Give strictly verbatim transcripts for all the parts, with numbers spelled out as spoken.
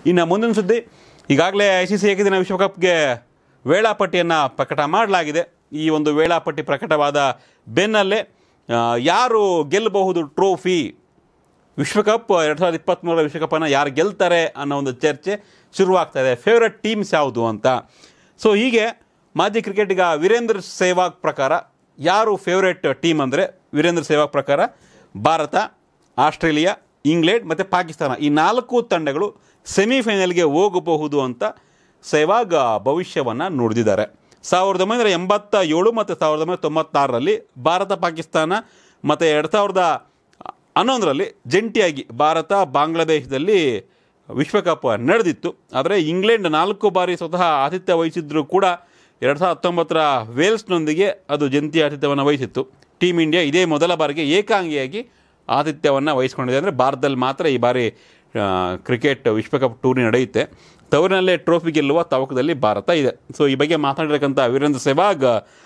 ಇನ್ನು ಮುಂದಿನ ಸುದ್ದಿ, ಈಗಾಗಲೇ ಐ ಸಿ ಸಿ ಏಕದಿನ ವಿಶ್ವಕಪ್ಗೆ ವೇಳಾಪಟ್ಟಿಯನ್ನು ಪ್ರಕಟ ಮಾಡಲಾಗಿದೆ. ಈ ಒಂದು ವೇಳಾಪಟ್ಟಿ ಪ್ರಕಟವಾದ ಬೆನ್ನಲ್ಲೇ ಯಾರು ಗೆಲ್ಲಬಹುದು ಟ್ರೋಫಿ, ವಿಶ್ವಕಪ್ ಎರಡು ಸಾವಿರದ ಇಪ್ಪತ್ತ್ಮೂರರ ವಿಶ್ವಕಪ್ಪನ್ನು ಯಾರು ಗೆಲ್ತಾರೆ ಅನ್ನೋ ಒಂದು ಚರ್ಚೆ ಶುರುವಾಗ್ತಾಯಿದೆ. ಫೇವ್ರೆಟ್ ಟೀಮ್ಸ್ ಯಾವುದು ಅಂತ. ಸೊ ಹೀಗೆ ಮಾಜಿ ಕ್ರಿಕೆಟಿಗ ವೀರೇಂದ್ರ ಸೆಹ್ವಾಗ್ ಪ್ರಕಾರ ಯಾರು ಫೇವ್ರೆಟ್ ಟೀಮ್ ಅಂದರೆ, ವೀರೇಂದ್ರ ಸೆಹ್ವಾಗ್ ಪ್ರಕಾರ ಭಾರತ, ಆಸ್ಟ್ರೇಲಿಯಾ, ಇಂಗ್ಲೆಂಡ್ ಮತ್ತು ಪಾಕಿಸ್ತಾನ ಈ ನಾಲ್ಕು ತಂಡಗಳು ಸೆಮಿಫೈನಲ್ಗೆ ಹೋಗಬಹುದು ಅಂತ ಸೆಹ್ವಾಗ್ ಭವಿಷ್ಯವನ್ನು ನುಡಿದಿದ್ದಾರೆ. ಸಾವಿರದ ಒಂಬೈನೂರ ಎಂಬತ್ತ ಏಳು ಮತ್ತು ಸಾವಿರದ ಒಂಬೈನೂರ ತೊಂಬತ್ತಾರರಲ್ಲಿ ಭಾರತ, ಪಾಕಿಸ್ತಾನ ಮತ್ತು ಎರಡು ಸಾವಿರದ ಹನ್ನೊಂದರಲ್ಲಿ ಜಂಟಿಯಾಗಿ ಭಾರತ ಬಾಂಗ್ಲಾದೇಶದಲ್ಲಿ ವಿಶ್ವಕಪ್ ನಡೆದಿತ್ತು. ಆದರೆ ಇಂಗ್ಲೆಂಡ್ ನಾಲ್ಕು ಬಾರಿ ಸ್ವತಃ ಆತಿಥ್ಯ ವಹಿಸಿದ್ರೂ ಕೂಡ ಎರಡು ಸಾವಿರದ ಹತ್ತೊಂಬತ್ತರ ವೇಲ್ಸ್ನೊಂದಿಗೆ ಅದು ಜಂಟಿ ಆತಿಥ್ಯವನ್ನು ವಹಿಸಿತ್ತು. ಟೀಮ್ ಇಂಡಿಯಾ ಇದೇ ಮೊದಲ ಬಾರಿಗೆ ಏಕಾಂಗಿಯಾಗಿ ಆತಿಥ್ಯವನ್ನು ವಹಿಸ್ಕೊಂಡಿದೆ. ಅಂದರೆ ಭಾರತದಲ್ಲಿ ಮಾತ್ರ ಈ ಬಾರಿ ಕ್ರಿಕೆಟ್ ವಿಶ್ವಕಪ್ ಟೂರ್ನಿ ನಡೆಯುತ್ತೆ. ತವರಿನಲ್ಲೇ ಟ್ರೋಫಿ ಗೆಲ್ಲುವ ತವಕದಲ್ಲಿ ಭಾರತ ಇದೆ. ಸೊ ಈ ಬಗ್ಗೆ ಮಾತಾಡಿರಕ್ಕಂಥ ವೀರೇಂದ್ರ ಸೆಹ್ವಾಗ್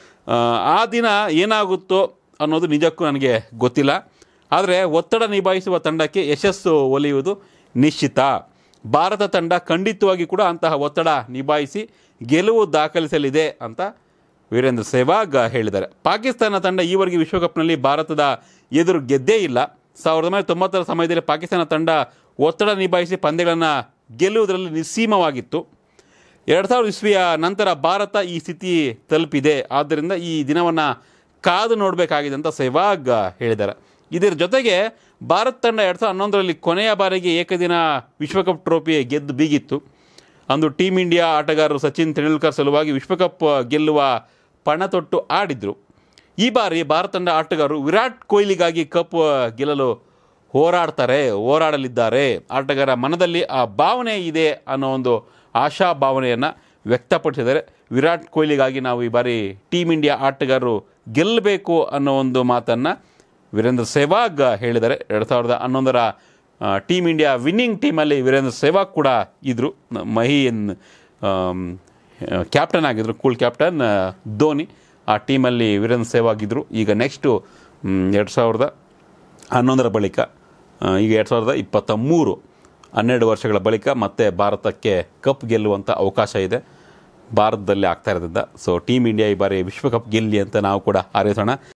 ಆ ದಿನ ಏನಾಗುತ್ತೋ ಅನ್ನೋದು ನಿಜಕ್ಕೂ ನನಗೆ ಗೊತ್ತಿಲ್ಲ. ಆದರೆ ಒತ್ತಡ ನಿಭಾಯಿಸುವ ತಂಡಕ್ಕೆ ಯಶಸ್ಸು ಒಲಿಯುವುದು ನಿಶ್ಚಿತ. ಭಾರತ ತಂಡ ಖಂಡಿತವಾಗಿ ಕೂಡ ಅಂತಹ ಒತ್ತಡ ನಿಭಾಯಿಸಿ ಗೆಲುವು ದಾಖಲಿಸಲಿದೆ ಅಂತ ವೀರೇಂದ್ರ ಸೆಹ್ವಾಗ್ ಹೇಳಿದ್ದಾರೆ. ಪಾಕಿಸ್ತಾನ ತಂಡ ಈವರೆಗೆ ವಿಶ್ವಕಪ್ನಲ್ಲಿ ಭಾರತದ ಎದುರು ಗೆದ್ದೇ ಇಲ್ಲ. ಸಾವಿರದ ಒಂಬೈನೂರ ತೊಂಬತ್ತರ ಸಮಯದಲ್ಲಿ ಪಾಕಿಸ್ತಾನ ತಂಡ ಒತ್ತಡ ನಿಭಾಯಿಸಿ ಪಂದ್ಯಗಳನ್ನು ಗೆಲ್ಲುವುದರಲ್ಲಿ ನಿಸ್ಸೀಮವಾಗಿತ್ತು. ಎರಡು ಸಾವಿರದ ಇಸ್ವಿಯ ನಂತರ ಭಾರತ ಈ ಸ್ಥಿತಿ ತಲುಪಿದೆ. ಆದ್ದರಿಂದ ಈ ದಿನವನ್ನು ಕಾದು ನೋಡಬೇಕಾಗಿದೆ ಅಂತ ಸೆಹ್ವಾಗ್ ಹೇಳಿದ್ದಾರೆ. ಇದರ ಜೊತೆಗೆ ಭಾರತ ತಂಡ ಎರಡು ಸಾವಿರದ ಹನ್ನೊಂದರಲ್ಲಿ ಕೊನೆಯ ಬಾರಿಗೆ ಏಕದಿನ ವಿಶ್ವಕಪ್ ಟ್ರೋಫಿ ಗೆದ್ದು ಬೀಗಿತ್ತು. ಅಂದು ಟೀಮ್ ಇಂಡಿಯಾ ಆಟಗಾರರು ಸಚಿನ್ ತೆಂಡೂಲ್ಕರ್ ಸಲುವಾಗಿ ವಿಶ್ವಕಪ್ ಗೆಲ್ಲುವ ಪಣ ತೊಟ್ಟು ಆಡಿದರು. ಈ ಬಾರಿ ಭಾರತ ತಂಡ ಆಟಗಾರರು ವಿರಾಟ್ ಕೊಹ್ಲಿಗಾಗಿ ಕಪ್ ಗೆಲ್ಲಲು ಹೋರಾಡ್ತಾರೆ ಹೋರಾಡಲಿದ್ದಾರೆ ಆಟಗಾರ ಮನದಲ್ಲಿ ಆ ಭಾವನೆ ಇದೆ ಅನ್ನೋ ಒಂದು ಆಶಾ ಭಾವನೆಯನ್ನು ವ್ಯಕ್ತಪಡಿಸಿದ್ದಾರೆ. ವಿರಾಟ್ ಕೊಹ್ಲಿಗಾಗಿ ನಾವು ಈ ಬಾರಿ ಟೀಮ್ ಇಂಡಿಯಾ ಆಟಗಾರರು ಗೆಲ್ಲಬೇಕು ಅನ್ನೋ ಒಂದು ಮಾತನ್ನು ವೀರೇಂದ್ರ ಸೆಹ್ವಾಗ್ ಹೇಳಿದ್ದಾರೆ. ಎರಡು ಸಾವಿರದ ಹನ್ನೊಂದರ ಟೀಮ್ ಇಂಡಿಯಾ ವಿನ್ನಿಂಗ್ ಟೀಮಲ್ಲಿ ವೀರೇಂದ್ರ ಸೆಹ್ವಾಗ್ ಕೂಡ ಇದ್ದರು. ಮಹೀನ್ ಕ್ಯಾಪ್ಟನ್ ಆಗಿದ್ದರು, ಕೂಲ್ ಕ್ಯಾಪ್ಟನ್ ಧೋನಿ. ಆ ಟೀಮಲ್ಲಿ ವೀರೇಂದ್ರ ಸೆಹ್ವಾಗ್ ಇದ್ದರು. ಈಗ ನೆಕ್ಸ್ಟು ಎರಡು ಸಾವಿರದ ಹನ್ನೊಂದರ ಬಳಿಕ ಈಗ ಎರಡು ಸಾವಿರದ ಇಪ್ಪತ್ತ ಮೂರು ಹನ್ನೆರಡು ವರ್ಷಗಳ ಬಳಿಕ ಮತ್ತೆ ಭಾರತಕ್ಕೆ ಕಪ್ ಗೆಲ್ಲುವಂಥ ಅವಕಾಶ ಇದೆ ಭಾರತದಲ್ಲಿ ಆಗ್ತಾ ಇರೋದ್ರಿಂದ. ಸೊ ಟೀಮ್ ಇಂಡಿಯಾ ಈ ಬಾರಿ ವಿಶ್ವಕಪ್ ಗೆಲ್ಲಿ ಅಂತ ನಾವು ಕೂಡ ಹಾರೈಸೋಣ.